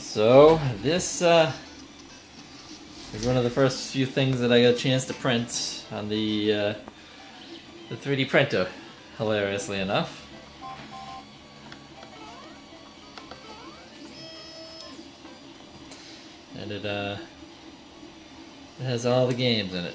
So this is one of the first few things that I got a chance to print on the 3D printer, hilariously enough. And it has all the games in it.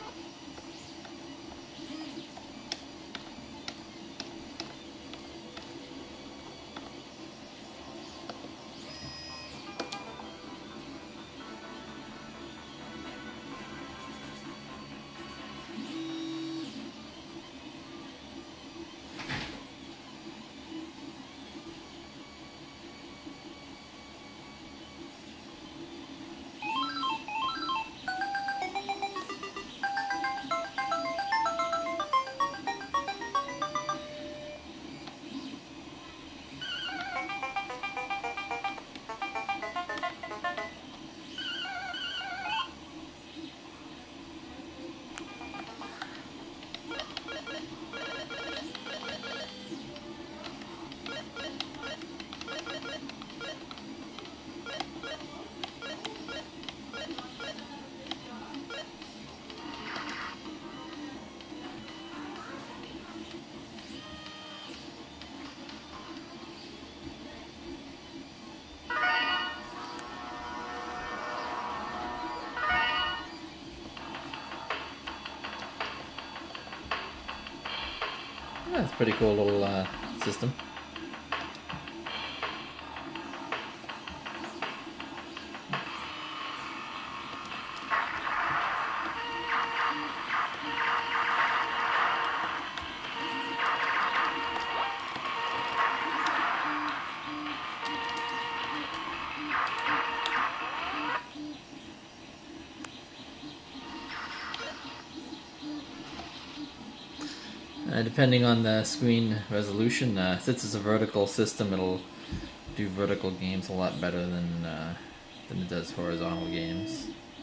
That's a pretty cool little system. Depending on the screen resolution, since it's a vertical system, it'll do vertical games a lot better than it does horizontal games.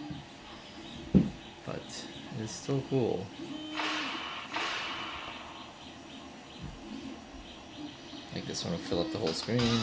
But it's still cool. I think this one will fill up the whole screen.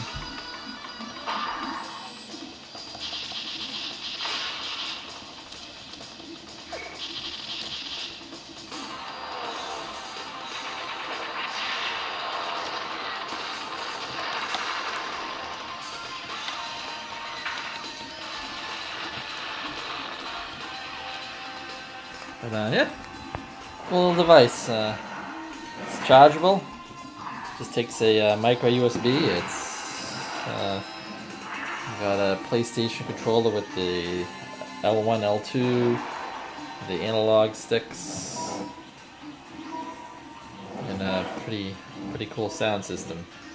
But yeah, cool little device. It's chargeable. Just takes a micro USB. It's got a PlayStation controller with the L1, L2, the analog sticks, and a pretty cool sound system.